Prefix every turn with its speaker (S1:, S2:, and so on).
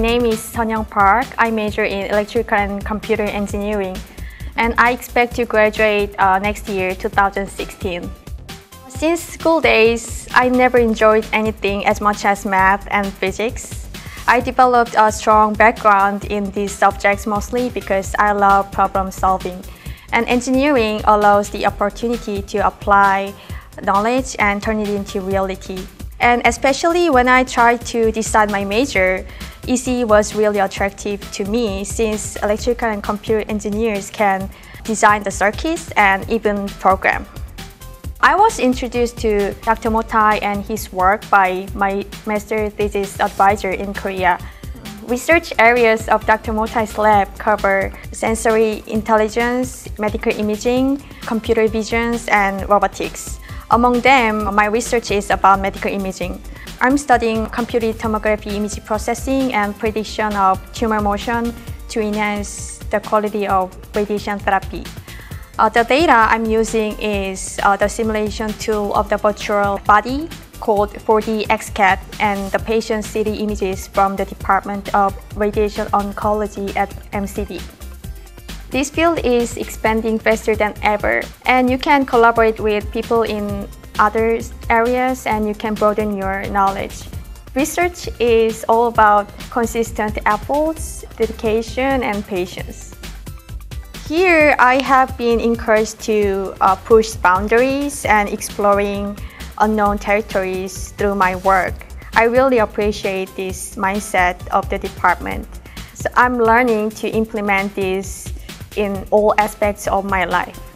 S1: name is Seonyeong Park. I major in Electrical and Computer Engineering, and I expect to graduate next year, 2016. Since school days, I never enjoyed anything as much as math and physics. I developed a strong background in these subjects mostly because I love problem solving. And engineering allows the opportunity to apply knowledge and turn it into reality. And especially when I tried to decide my major, EC was really attractive to me since electrical and computer engineers can design the circuits and even program. I was introduced to Dr. Motai and his work by my master thesis advisor in Korea. Research areas of Dr. Motai's lab cover sensory intelligence, medical imaging, computer vision, and robotics. Among them, my research is about medical imaging. I'm studying computed tomography image processing and prediction of tumor motion to enhance the quality of radiation therapy. The data I'm using is the simulation tool of the virtual body called 4D XCAT and the patient CT images from the Department of Radiation Oncology at MCD. This field is expanding faster than ever, and you can collaborate with people in other areas and you can broaden your knowledge. Research is all about consistent efforts, dedication, and patience. Here, I have been encouraged to push boundaries and exploring unknown territories through my work. I really appreciate this mindset of the department. So I'm learning to implement this in all aspects of my life.